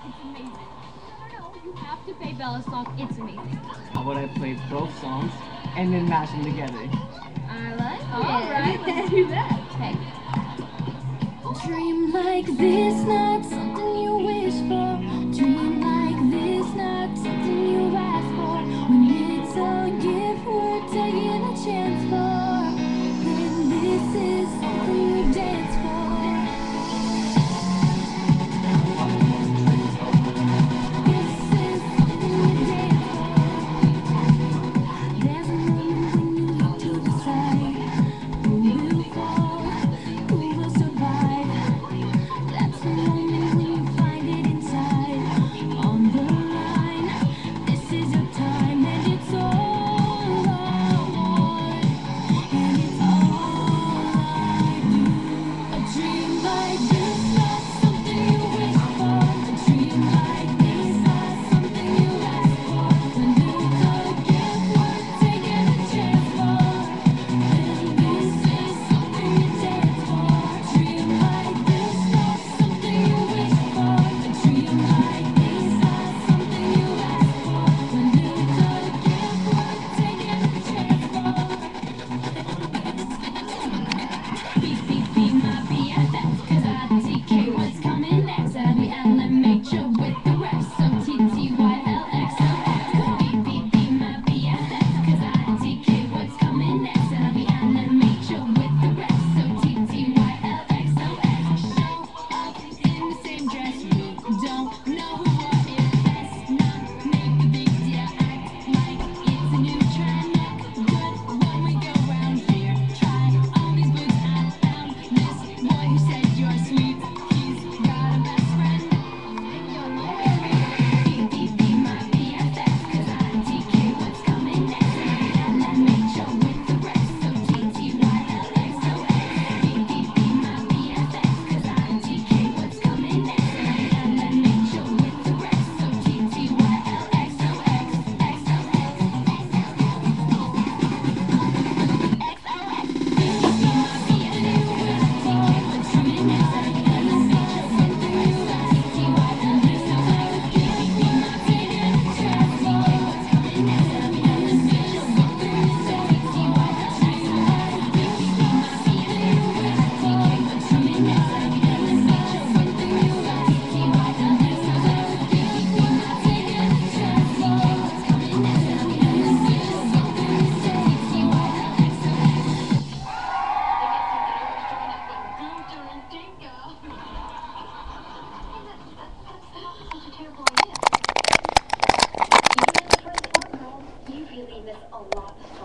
It's amazing. No, you have to play Bella's song. It's amazing. How about I play both songs and then mash them together? I like it. All right, let's do that. Okay. Dream like this, not something you wish for. Dream like this, not something you ask for. When it's a gift worth taking a chance for, then this is something you dance for. This is something you dance for. There's a moment when you look to the side. Who will fall? Who will survive? That's the moment when you find it inside. On the line, this is your time, and it's all I want, and it's all I do. A dream like this, not something you wish for. A dream like this, not something you ask for. When it's a gift worth taking a chance for, then this is something you dance for. A dream like this, not something you wish for. A dream like this, not something you ask for. When it's a gift worth taking a chance for. Be my BFF, 'cause I DK what's coming next. I'll be animate you with the rest. So TTYLXOX. Be my BFF, 'cause I DK what's coming next. I'll be animate you with the rest. So TTYLXOX. Show up in the same dress. You don't know who what is best. Not make a big deal. Act like it's a new trend. Look good when we go round here. Try on these boots I found. This boy who said you're sweet, he's got a best friend. Be my BFF, 'cause I DK what's coming next. And I made you with the rest. So TTYLXOX. Be my BFF, 'cause I DK what's coming next. And I made you with the rest. So You really miss a lot of